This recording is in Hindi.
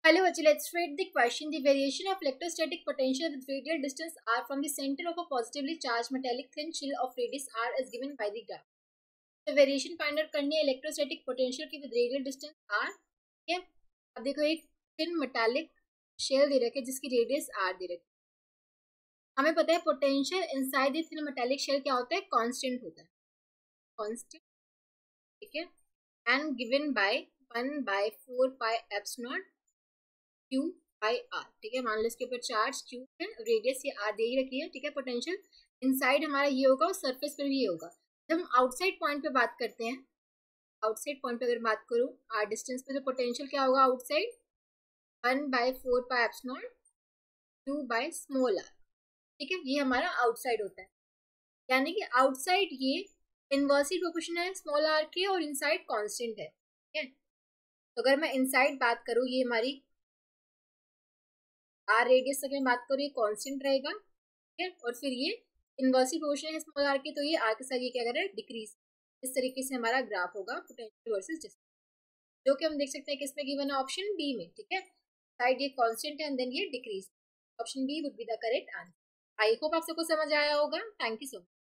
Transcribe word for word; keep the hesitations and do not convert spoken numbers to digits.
Hello, Vachal. Let's read the question. The variation of electrostatic potential with radial distance r from the center of a positively charged metallic thin shell of radius r is given by the graph. तो वेरिएशन फाइंड आउट करनी है इलेक्ट्रोस्टैटिक पोटेंशियल की विद रेडियल डिस्टेंस r. ठीक है, अब देखो एक थिन मेटालिक शेल दे रखे जिसकी रेडियस r दे रखी. हमें पता है potential inside the thin metallic shell क्या होता है, कांस्टेंट होता है, कांस्टेंट. ठीक है, and given by one by four pi epsilon naught Q by R. ठीक है, मान लो इसके ऊपर चार्ज क्यू है, रेडियस ये आर दे ही रखी है. ठीक है, पोटेंशियल इनसाइड हमारा ये होगा और सरफेस पर भी ये होगा. जब हम आउटसाइड पॉइंट पे बात करते हैं, आउटसाइड पॉइंट पे अगर बात करूँ आर डिस्टेंस पे, तो पोटेंशियल क्या होगा outside, one by four pi epsilon Q by small r. ठीक है, ये हमारा आउटसाइड होता है, यानी कि आउटसाइड ये इनवर्सली प्रोपोर्शनल है स्मॉल आर के और इनसाइड कांस्टेंट है. ठीक है, तो अगर मैं इनसाइड बात करूँ, ये हमारी आर रेडियस तक मैं बात करूँ, ये कांस्टेंट रहेगा. ठीक है, और फिर ये इनवर्सली प्रोपोर्शनल है स्मॉल आर के, तो ये आर के साथ ये क्या कर रहा है, डिक्रीज. इस तरीके से हमारा ग्राफ होगा पोटेंशियल वर्सेस डिस्टेंस, जो कि हम देख सकते हैं किसमें गिवन है, ऑप्शन बी में. ठीक है, साइड ये कांस्टेंट है एंड देन ये decrease. Option B would be the correct answer. I hope आप सबको समझ आया होगा. Thank you so much.